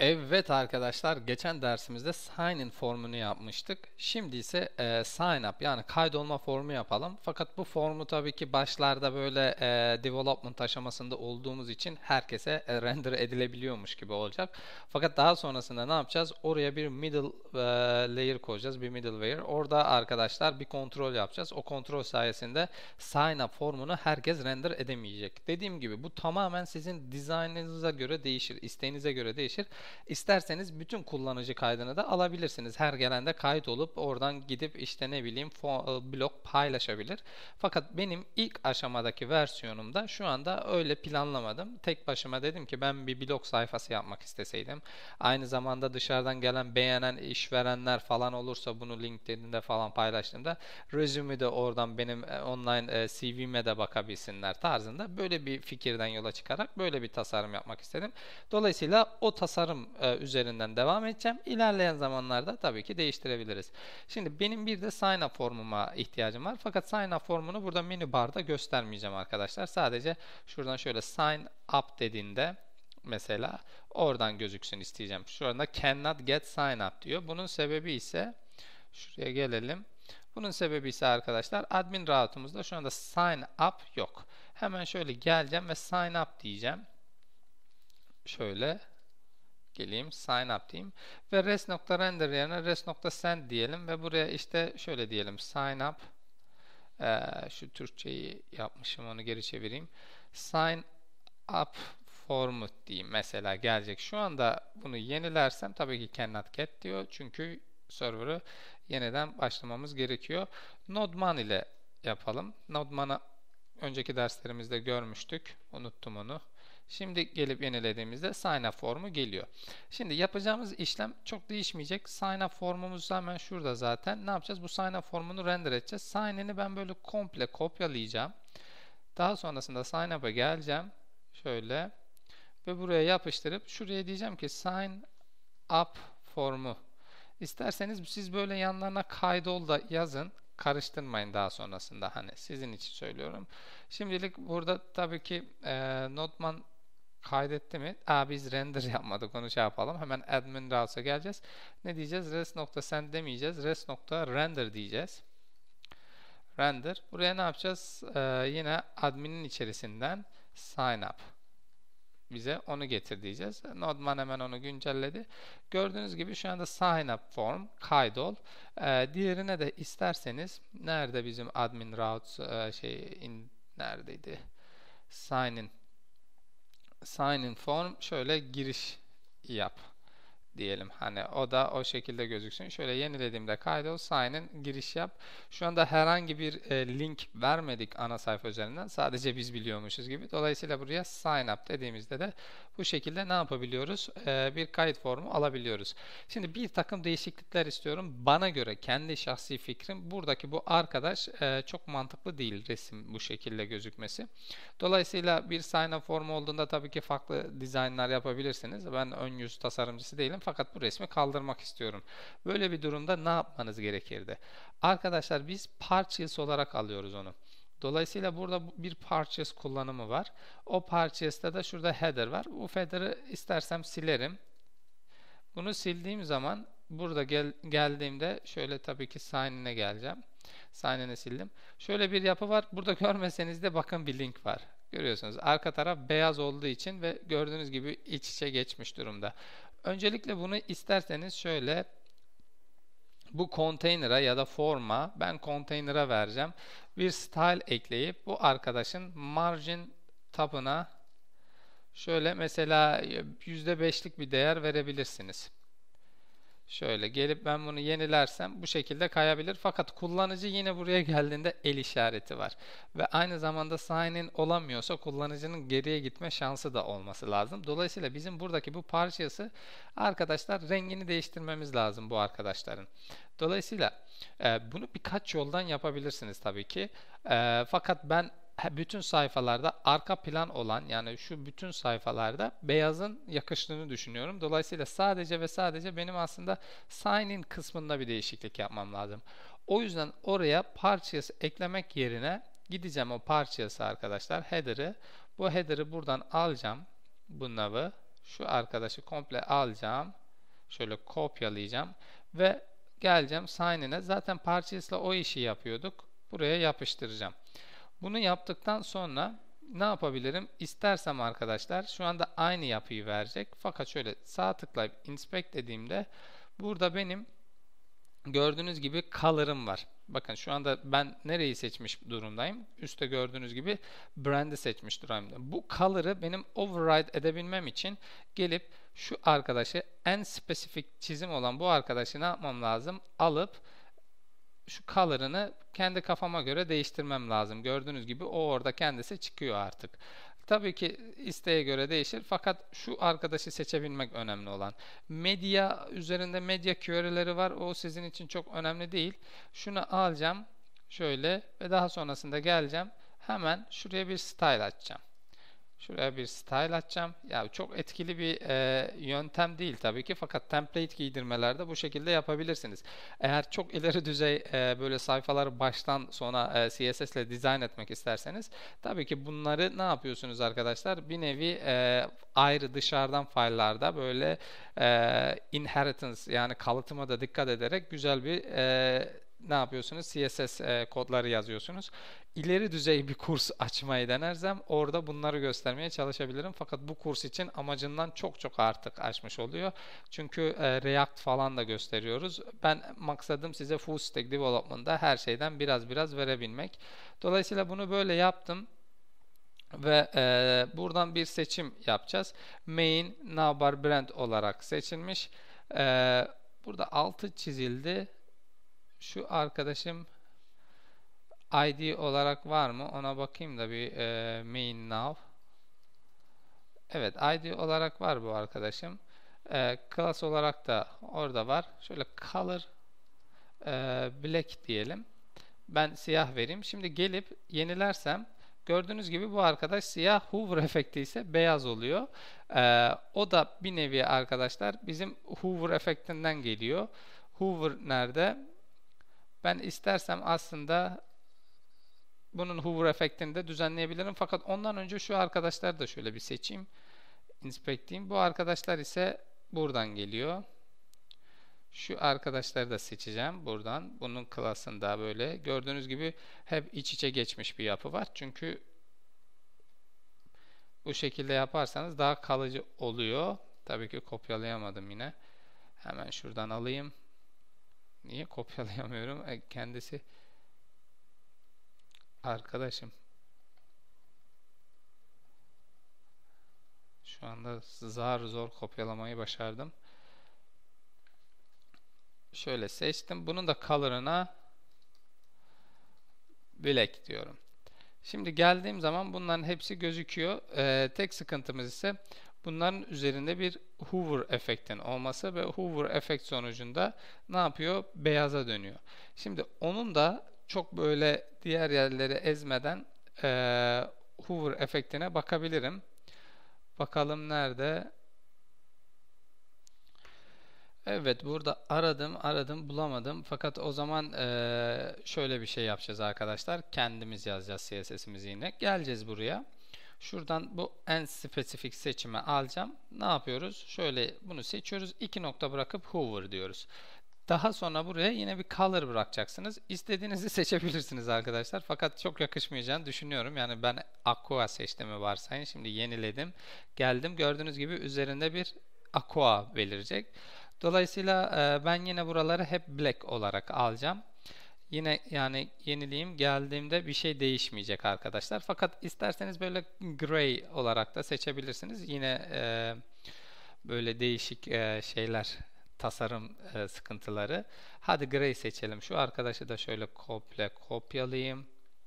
Evet arkadaşlar, geçen dersimizde sign in formunu yapmıştık. Şimdi ise sign up yani kaydolma formu yapalım. Fakat bu formu tabii ki başlarda böyle development aşamasında olduğumuz için herkese render edilebiliyormuş gibi olacak. Fakat daha sonrasında ne yapacağız? Oraya bir middle layer koyacağız, bir middleware. Orada arkadaşlar bir kontrol yapacağız. O kontrol sayesinde sign up formunu herkes render edemeyecek. Dediğim gibi bu tamamen sizin dizaynınıza göre değişir, isteğinize göre değişir. İsterseniz bütün kullanıcı kaydını da alabilirsiniz. Her gelende kayıt olup oradan gidip işte ne bileyim blog paylaşabilir. Fakat benim ilk aşamadaki versiyonumda şu anda öyle planlamadım. Tek başıma dedim ki ben bir blog sayfası yapmak isteseydim. Aynı zamanda dışarıdan gelen beğenen işverenler falan olursa bunu LinkedIn'de falan paylaştığımda resume'ü de oradan benim online CV'me de bakabilsinler tarzında böyle bir fikirden yola çıkarak böyle bir tasarım yapmak istedim. Dolayısıyla o tasarım üzerinden devam edeceğim. İlerleyen zamanlarda tabii ki değiştirebiliriz. Şimdi benim bir de sign up formuma ihtiyacım var. Fakat sign up formunu burada menü barda göstermeyeceğim arkadaşlar. Sadece şuradan şöyle sign up dediğinde mesela oradan gözüksün isteyeceğim. Şurada cannot get sign up diyor. Bunun sebebi ise şuraya gelelim. Bunun sebebi ise arkadaşlar admin route'umuzda şu anda sign up yok. Hemen şöyle geleceğim ve sign up diyeceğim. Şöyle geleyim, sign up diyeyim ve res.render yerine res.send diyelim ve buraya işte şöyle diyelim, sign up. Şu Türkçeyi yapmışım, onu geri çevireyim. Sign up formu diyeyim mesela, gelecek. Şu anda bunu yenilersem tabii ki cannot get diyor çünkü server'ı yeniden başlamamız gerekiyor. Node.man ile yapalım. Node.man'ı önceki derslerimizde görmüştük. Unuttum onu. Şimdi gelip yenilediğimizde sign up formu geliyor. Şimdi yapacağımız işlem çok değişmeyecek. Sign up formumuz hemen şurada zaten. Ne yapacağız? Bu sign up formunu render edeceğiz. Sign in'i ben böyle komple kopyalayacağım. Daha sonrasında sign up'a geleceğim. Şöyle ve buraya yapıştırıp şuraya diyeceğim ki sign up formu. İsterseniz siz böyle yanlarına kaydol da yazın. Karıştırmayın daha sonrasında, hani sizin için söylüyorum. Şimdilik burada tabii ki Notman kaydetti mi? Biz render yapmadık, onu şey yapalım. Hemen admin browser'a geleceğiz. Ne diyeceğiz? Res.send demeyeceğiz. Res.render diyeceğiz. Render. Buraya ne yapacağız? Yine admin'in içerisinden sign up. Bize onu getir diyeceğiz. Nodman hemen onu güncelledi. Gördüğünüz gibi şu anda sign up form, kaydol. Diğerine de isterseniz nerede bizim admin routes neredeydi? Sign in. Sign in form, şöyle giriş yap diyelim. Hani o da o şekilde gözüksün. Şöyle yenilediğimde kaydol, sign in, giriş yap. Şu anda herhangi bir link vermedik ana sayfa üzerinden. Sadece biz biliyormuşuz gibi. Dolayısıyla buraya sign up dediğimizde de bu şekilde ne yapabiliyoruz? Bir kayıt formu alabiliyoruz. Şimdi bir takım değişiklikler istiyorum. Bana göre, kendi şahsi fikrim, buradaki bu arkadaş çok mantıklı değil, resim bu şekilde gözükmesi. Dolayısıyla bir sign up formu olduğunda tabii ki farklı dizaynlar yapabilirsiniz. Ben ön yüz tasarımcısı değilim fakat bu resmi kaldırmak istiyorum. Böyle bir durumda ne yapmanız gerekirdi? Arkadaşlar biz purchase olarak alıyoruz onu. Dolayısıyla burada bir purchase kullanımı var. O purchase'da da şurada header var. Bu header'ı istersem silerim. Bunu sildiğim zaman burada geldiğimde şöyle tabii ki sign in'e geleceğim. Sign in'i sildim. Şöyle bir yapı var. Burada görmeseniz de bakın bir link var. Görüyorsunuz. Arka taraf beyaz olduğu için ve gördüğünüz gibi iç içe geçmiş durumda. Öncelikle bunu isterseniz şöyle bu container'a ya da forma, ben container'a vereceğim. Bir style ekleyip bu arkadaşın margin tabına şöyle mesela %5'lik bir değer verebilirsiniz. Şöyle gelip ben bunu yenilersem bu şekilde kayabilir. Fakat kullanıcı yine buraya geldiğinde el işareti var. Ve aynı zamanda sign in olamıyorsa kullanıcının geriye gitme şansı da olması lazım. Dolayısıyla bizim buradaki bu parçası arkadaşlar rengini değiştirmemiz lazım bu arkadaşların. Dolayısıyla bunu birkaç yoldan yapabilirsiniz tabii ki. Fakat ben bütün sayfalarda arka plan olan, yani şu bütün sayfalarda beyazın yakıştığını düşünüyorum. Dolayısıyla sadece ve sadece benim aslında sign in kısmında bir değişiklik yapmam lazım. O yüzden oraya parçası eklemek yerine gideceğim o parçası arkadaşlar, header'ı. Bu header'ı buradan alacağım. Bu nav'ı Şu arkadaşı komple alacağım. Şöyle kopyalayacağım ve geleceğim sign in'e. Zaten Parches'la o işi yapıyorduk. Buraya yapıştıracağım. Bunu yaptıktan sonra ne yapabilirim? İstersem arkadaşlar şu anda aynı yapıyı verecek. Fakat şöyle sağ tıklayıp inspect dediğimde burada benim gördüğünüz gibi color'ım var. Bakın şu anda ben nereyi seçmiş durumdayım? Üstte gördüğünüz gibi brand'i seçmiş durumdayım. Bu color'ı benim override edebilmem için gelip şu arkadaşı en spesifik çizim olan bu arkadaşı ne yapmam lazım? Alıp şu color'ını kendi kafama göre değiştirmem lazım. Gördüğünüz gibi o orada kendisi çıkıyor artık. Tabii ki isteğe göre değişir fakat şu arkadaşı seçebilmek önemli olan. Medya üzerinde medya query'leri var. O sizin için çok önemli değil. Şunu alacağım şöyle ve daha sonrasında geleceğim. Hemen şuraya bir style açacağım. Şuraya bir style açacağım. Ya çok etkili bir yöntem değil tabii ki fakat template giydirmelerde bu şekilde yapabilirsiniz. Eğer çok ileri düzey böyle sayfaları baştan sona CSS ile dizayn etmek isterseniz tabii ki bunları ne yapıyorsunuz arkadaşlar? Bir nevi ayrı dışarıdan file'larda böyle inheritance yani kalıtıma da dikkat ederek güzel bir ne yapıyorsunuz? CSS kodları yazıyorsunuz. İleri düzey bir kurs açmayı denersem orada bunları göstermeye çalışabilirim. Fakat bu kurs için amacından çok çok artık aşmış oluyor. Çünkü React falan da gösteriyoruz. Ben maksadım size full stack development'da her şeyden biraz biraz verebilmek. Dolayısıyla bunu böyle yaptım. Ve buradan bir seçim yapacağız. Main navbar brand olarak seçilmiş. Burada altı çizildi. Şu arkadaşım ID olarak var mı? Ona bakayım da bir main now. Evet, ID olarak var bu arkadaşım. Class olarak da orada var. Şöyle color black diyelim. Ben siyah vereyim. Şimdi gelip yenilersem gördüğünüz gibi bu arkadaş siyah, hover efekti ise beyaz oluyor. O da bir nevi arkadaşlar bizim hover efektinden geliyor. Hover nerede? Ben istersem aslında bunun hover efektini de düzenleyebilirim. Fakat ondan önce şu arkadaşları da şöyle bir seçeyim. Inspect diyeyim. Bu arkadaşlar ise buradan geliyor. Şu arkadaşları da seçeceğim buradan. Bunun class'ında böyle. Gördüğünüz gibi hep iç içe geçmiş bir yapı var. Çünkü bu şekilde yaparsanız daha kalıcı oluyor. Tabii ki kopyalayamadım yine. Hemen şuradan alayım. Niye kopyalayamıyorum? Kendisi arkadaşım. Şu anda zar zor kopyalamayı başardım. Şöyle seçtim. Bunun da color'ına black diyorum. Şimdi geldiğim zaman bunların hepsi gözüküyor. Tek sıkıntımız ise bunların üzerinde bir hover efektin olması ve hover efekt sonucunda ne yapıyor? Beyaza dönüyor. Şimdi onun da çok böyle diğer yerleri ezmeden hover efektine bakabilirim. Bakalım nerede? Evet, burada aradım bulamadım. Fakat o zaman şöyle bir şey yapacağız arkadaşlar. Kendimiz yazacağız CSS'imizi yine. Geleceğiz buraya. Şuradan bu en spesifik seçimi alacağım. Ne yapıyoruz? Şöyle bunu seçiyoruz. 2 nokta bırakıp hover diyoruz. Daha sonra buraya yine bir color bırakacaksınız. İstediğinizi seçebilirsiniz arkadaşlar. Fakat çok yakışmayacağını düşünüyorum. Yani ben aqua seçtiğimi varsayın. Şimdi yeniledim. Geldim. Gördüğünüz gibi üzerinde bir aqua belirecek. Dolayısıyla ben yine buraları hep black olarak alacağım. Yine yani yenileyim geldiğimde bir şey değişmeyecek arkadaşlar. Fakat isterseniz böyle gray olarak da seçebilirsiniz. Yine böyle değişik şeyler tasarım sıkıntıları. Hadi gray seçelim. Şu arkadaşı da şöyle komple kopyalayayım.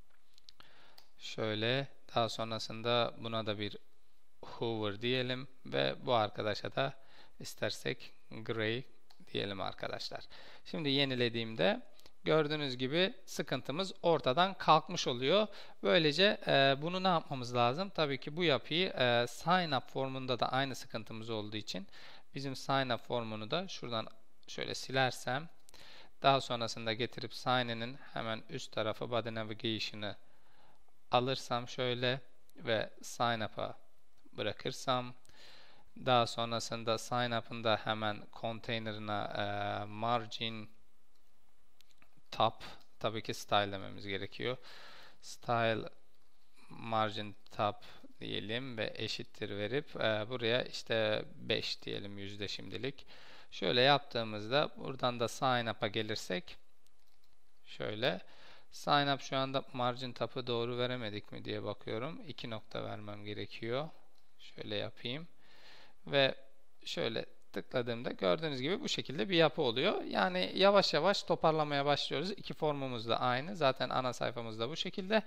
Şöyle daha sonrasında buna da bir hover diyelim ve bu arkadaşa da istersek gray diyelim arkadaşlar. Şimdi yenilediğimde gördüğünüz gibi sıkıntımız ortadan kalkmış oluyor. Böylece bunu ne yapmamız lazım? Tabii ki bu yapıyı sign up formunda da aynı sıkıntımız olduğu için bizim sign up formunu da şuradan şöyle silersem daha sonrasında getirip sign in'in hemen üst tarafı body navigation'ı alırsam şöyle ve sign up'a bırakırsam Daha sonrasında sign up'ın da hemen container'ına margin top, tabii ki style dememiz gerekiyor. Style margin top diyelim ve eşittir verip buraya işte 5 diyelim, yüzde şimdilik. Şöyle yaptığımızda buradan da sign up'a gelirsek şöyle sign up, şu anda margin top'ı doğru veremedik mi diye bakıyorum. 2 nokta vermem gerekiyor. Şöyle yapayım ve şöyle tıkladığımda gördüğünüz gibi bu şekilde bir yapı oluyor. Yani yavaş yavaş toparlamaya başlıyoruz. İki formumuz da aynı. Zaten ana sayfamız da bu şekilde.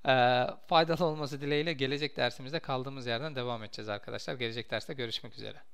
Faydalı olması dileğiyle gelecek dersimizde kaldığımız yerden devam edeceğiz arkadaşlar. Gelecek derste görüşmek üzere.